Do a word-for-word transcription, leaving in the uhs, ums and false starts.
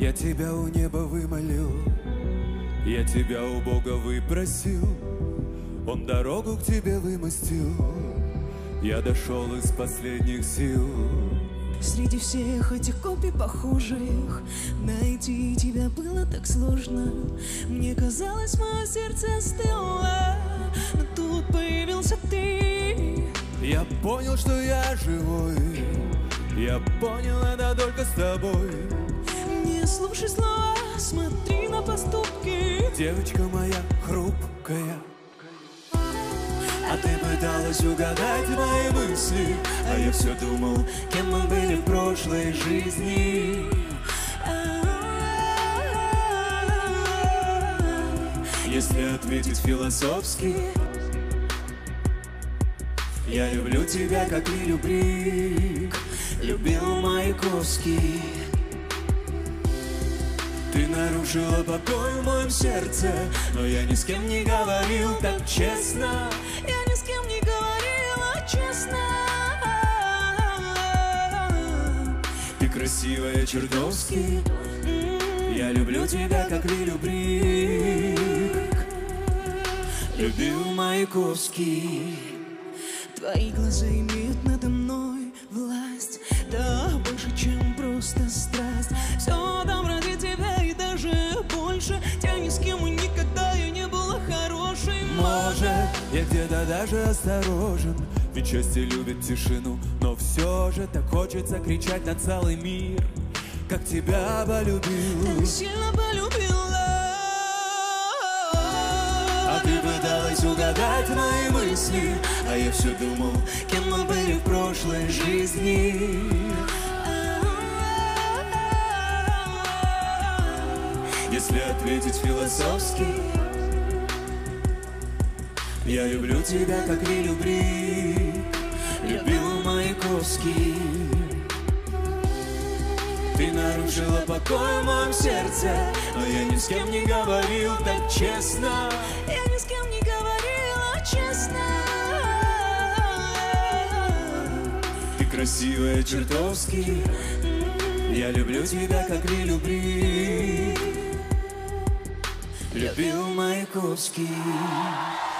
Я тебя у неба вымолил, я тебя у Бога выпросил, Он дорогу к тебе вымостил, я дошел из последних сил. Среди всех этих копий похожих найти тебя было так сложно. Мне казалось, мое сердце остыло, но тут появился ты. Я понял, что я живой, я понял это только с тобой. Не слушай слова, смотри на поступки. Девочка моя хрупкая, а ты пыталась угадать мои мысли, а я все думал, кем мы были в прошлой жизни. Если ответить философски, я люблю тебя, как Лилю Брик любил Маяковский. Ты нарушила покой в моем сердце, но я ни с кем не говорил так честно. Я ни с кем не говорила честно. Ты красивая чертовски, я люблю тебя, как Лилю Брик любил Маяковский. Твои глаза имеют надо мной власть, да больше, чем просто страсть. Все там ради тебя и даже больше. Я ни с кем и никогда я не была хорошей. Может, я где-то даже осторожен, ведь счастье любит тишину, но все же так хочется кричать на целый мир, как тебя полюбил. Так сильно полюбила. А ты пыталась угадать мои мысли, а я все думал, кем мы были в прошлой жизни. Если ответить философски, я люблю тебя, как Лилю Брик любил Маяковский. Ты нарушила покой в моем сердце, но я ни с кем не говорил так честно. Я ни с кем не говорила честно. Ты красивая чертовски, я люблю тебя, как Лилю Брик любил Маяковский.